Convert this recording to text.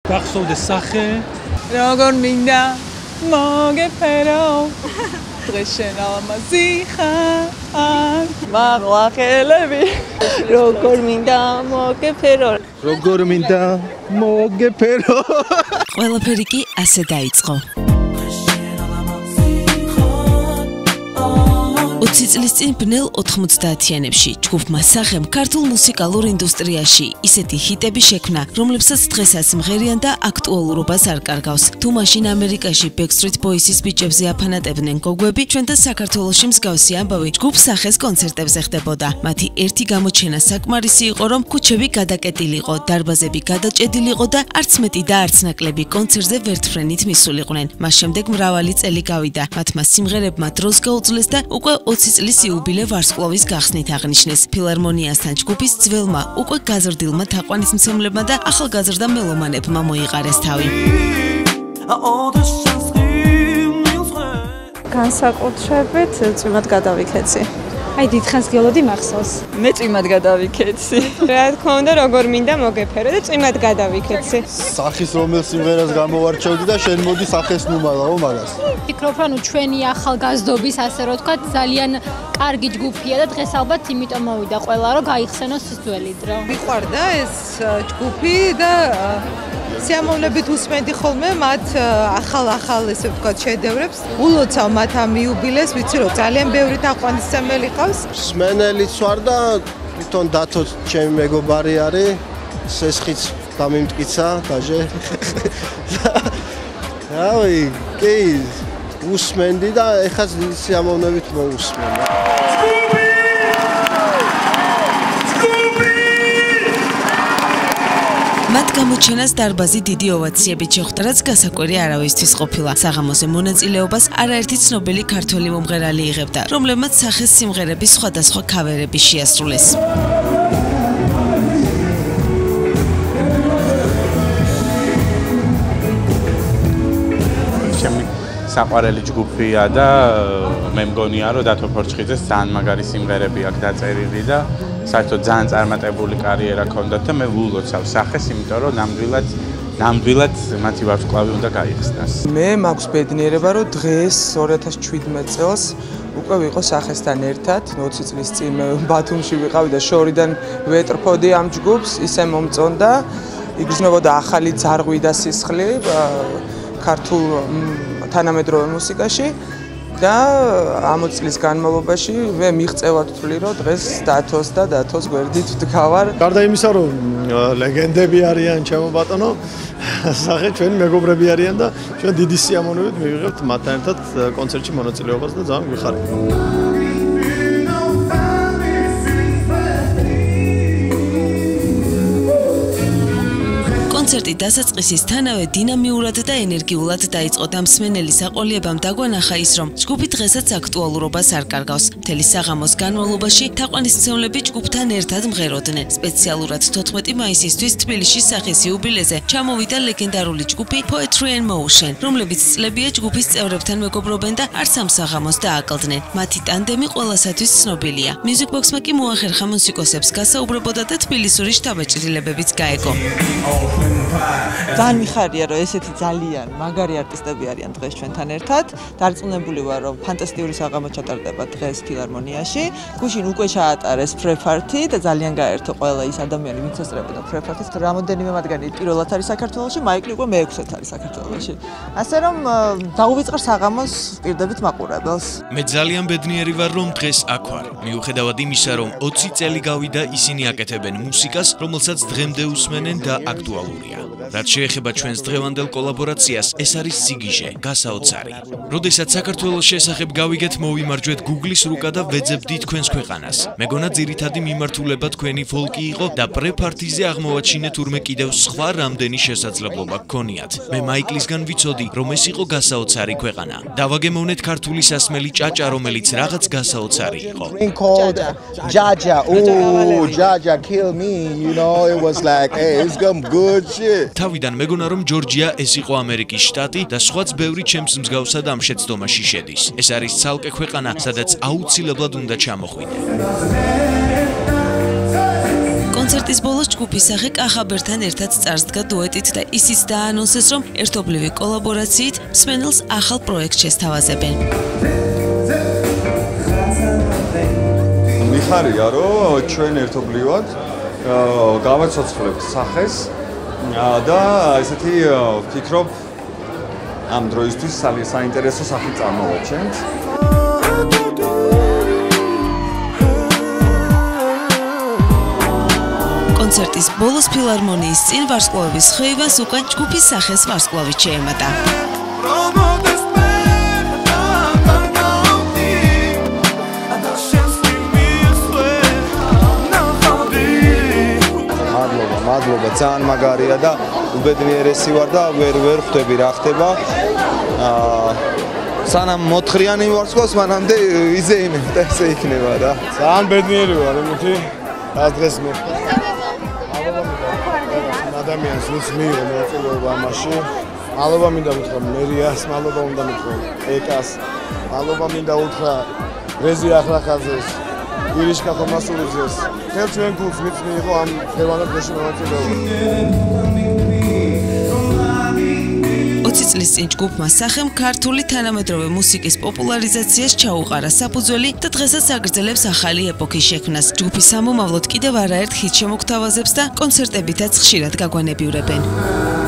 გახსოვდეს სახე როგორ მინდა მოგეფერო დღეს შენ ალამაზი ხარ მაღლახელები როგორ მინდა მოგეფერო ყველაფერი კი ასე დაიწყო 20 წლის წინ ბნელ 90-იანებში ჯგუფმა სახემ ქართულ მუსიკალურ ინდუსტრიაში ისეთი ჰიტები შექმნა, რომლებსაც დღესაც მღერიან და აქტუალურობას არ კარგავს. თუ მაშინ ამერიკაში Backstreet Boys-ის ბიჭებზე აფანატებდნენ გოგოები, ჩვენთან საქართველოში მსგავსი ამბავი ჯგუფ სახეს კონცერტებზე ხდებოდა. მათი ერთი გამოჩენა საკმარისი იყო, რომ ქუჩები გადაკეტილიყო, დარბაზები გადაჭედილიყო და არც მეტი და არც ნაკლები კონცერტზე ვერტფრენით მისულიყვნენ. მას შემდეგ მრავალი წელი გავიდა. მათმა სიმღერებმა დროს გაუძლეს და უკვე 20 წლის იუბილე ვარსკვლავის გახსნით აღნიშნეს. ფილარმონიასთან ჯგუფის ძველმა, უკვე გაზრდილმა თაყვანისმცემლებმა და ახალგაზრდა მელომანებმა მოიყარეს თავი. განსაკუთრებით წვიმად გადავიქეცი. აი დიდხანს გელოდი მახსოვს. მე წვიმად გადავიქეცი. რა თქმა უნდა, როგორ მინდა მოგეფერო და წვიმად გადავიქეცი. სახის რომელ სიმღერას გამოვარჩევდი და შენ მოდი სახეს ნუმალაო მაგას. ფიქრობ, ანუ ჩვენი ახალგაზრდობის ასე რომ თქვა ძალიან კარგი ჯგუფია და დღეს ალბათ იმიტომ მოვიდა ყველა რომ გაიხსენოს ის ძველი დრო. მიყვარდა ეს ჯგუფი და სიამოვნებით უსმენდი ხოლმე მათ ახალ ესე ვთქვათ შედევრებს. ულოცავ მათ ამ იუბილეს, ვიცი რომ ძალიან ბევრი თაყვანისმცემელი ყავს. სმენელს ვარ და თვითონ დათო ჩემი მეგობარი არის. სესხიც დამიმტკიცა დაჟე. რავი, კი უსმენდი და ეხლა სიამოვნებით მოусმენდა. მათ გამოჩენას დარბაზი დიდი ოვაციებით შეხვდა, რაც გასაკვირი არავისთვის ყოფილა. საღამოზე მონაწილეობას არაერთი ცნობილი ქართველი მომღერალი იღებდა, რომლებმაც სახეს სიმღერების სხვადასხვა ქავერები შეასრულეს. საყვარელი ჯგუფია და მე მგონია რომ დათო ფორჩხიძეს ძალიან მაგარი სიმღერები აქვს დაწერილი და საერთოდ ძალიან წარმატებული კარიერა ჰქონდათ და მე ვულოცავ სახეს, იმიტომ რომ ნამდვილად მათი ვარსკვლავი უნდა გაიხსნას. მე მაქვს ბედნიერება რომ დღეს 2017 წელს უკვე ვიყო სახესთან ერთად 20 წლის წინ ბათუმში ვიყავი და შორიდან ვეტრფოდი ამ ჯგუფს, ისე მომწონდა, იგრძნობოდა ახალი ძარღვი და სისხლი ქართულ თანამედროვე მუსიკაში და ამ 20 წლის განმავლობაში მე მიღწევად ვთვლი რომ დღეს დათოს გვერდით ვდგავარ. გარდა იმისა რომ ლეგენდები არიან ჩემო ბატონო, სახე ჩვენი მეგობრები არიან და ჩვენ დიდი სიამოვნებით მივიღებთ მათთან ერთად კონცერტში მონაწილეობას და ძალიან გვიხარით. კონცერტი დასაწყისისთანავე დინამიურად და ენერგიულად დაიწყო და მსმენელის აყოლიებამ დაგვანახა ის, რომ ჯგუფი დღესაც აქტუალურობას არ კარგავს. მთელი საღამოს განმავლობაში თაყვანისმცემლები ჯგუფთან ერთად მღეროდნენ. სპეციალურად 14 მაისისთვის თბილისში სახის იუბილეზე ჩამოვიდა ლეგენდარული ჯგუფი Poetry and Motion, რომლებიც წლებია ჯგუფის წევრებთან მეგობრობენ და არც ამ საღამოს დააკლდნენ. მათი ტანდემი ყველასათვის ცნობილია. Music Box-მა კი მოახერხა მუსიკოსებს გასაუბრებოდა და თბილისური შთაბეჭდილებებიც გაეგო. ძალიან მიხარია რომ ესეთი ძალიან მაგარი არტისტები არიან დღეს ჩვენთან ერთად. დარწმუნებული ვარ რომ ფანტასტიკური საღამო ჩატარდება დღეს ფილარმონიაში. გუშინ უკვე ჩაატარეს პრეპარტი და ძალიან გაერთო ყველა ის ადამიანი, ვინც ესწრებოდა პრეპარტის. რამოდენიმე მათგანი პირველად არის საქართველოში, მაიკლი უკვე მე-6-ად არის საქართველოში. ასე რომ დაუვიწყარ საღამოს პირდებით მაყურებელს. მე ძალიან ბედნიერი ვარ რომ დღეს აქ ვარ. მიუხედავად იმისა რომ 20 წელი გავიდა ისინი აკეთებენ მუსიკას, რომელსაც დღემდე უსმენენ და აქტუალურია. რაც შეეხება ჩვენს დღევანდელ კოლაბორაციას, ეს არის სიგიჟე, გასაოცარი. როდესაც საქართველოს შესახებ გავიგეთ, მოვიმარჯვეთ Google-ის რუკა და ვეძებდით თქვენს ქვეყანას. მეგონა ძირითადი მიმართულება თქვენი ფოლკი იყო და პრეპარტიზე აღმოვაჩინეთ ურმე კიდევ სხვა რამდენი შესაძლებლობა გქონიათ. მე მაიკლისგან ვიცოდი, რომ ეს იყო გასაოცარი ქვეყანა. დავაგემოვნეთ ქართული სასმელი ჭაჭა, რომელიც რაღაც გასაოცარი იყო. Jaja kill me, you know, it was like, hey, it's some good shit. თავიდან მეგონა რომ ჯორჯია ეს იყო ამერიკის შტატი და სხვაც ბევრი ჩემს მსგავსად ამ შეცდომაში შედის. ეს არის ცალკე ქვეყანა, სადაც აუცილებლად უნდა ჩამოხვიდე. კონცერტის ბოლოს ჯგუფის სახე კახაბერთან ერთად წარსდგა დუეტით და ისიც დაანონსეს, რომ ერთობლივი კოლაბორაციით სმენელს ახალ პროექტს შესთავაზებენ. მიხარია, რომ ჩვენ ერთობლივად გავაცოცხლებთ სახეს და ესეთი ვფიქრობ ამ დროისთვის საინტერესო სახით წარმოვაჩენთ. კონცერტის ბოლოს ფილარმონიის წინ ვარსკვლავის ხეივანს უკან ჯგუფის სახეს ვარსკვლავით შეემატა. მადლობა, ძალიან მაგარია და უბედნიერესი ვარ და ვერ ხვდები რა ხდება. სანამ მოთხრიანი ვარსკვლავს, მანამდე ვიზეიმებ და ესე იქნება რა. ძალიან ბედნიერი ვარ, იმითი ამ დღეს მოხდა. ადამიანს ვინც მიიღო მონაწილეობა ამაში. მადლობა მინდა უთხრა მერიას, მადლობა უნდა მითხრა ეკას, მადლობა მინდა უთხრა რეზი ახლახაძეს, ირიშკა ხომასულიძეს. ხელ ჩვენ გულს ვინც მიიღო ამ დღევანდელ დღეში მონაწილეობა. 20 წლის წინ ჯგუფმა სახემ ქართული თანამედროვე მუსიკის პოპულარიზაციას ჩაუყარა საფუძველი და დღესაც აგრძელებს ახალი ეპოქის შექმნას. ჯგუფის სამომავლოდ კიდევ არაერთ ჰიტს შემოგთავაზებს და კონცერტებითაც ხშირად გაგვანებიურებენ.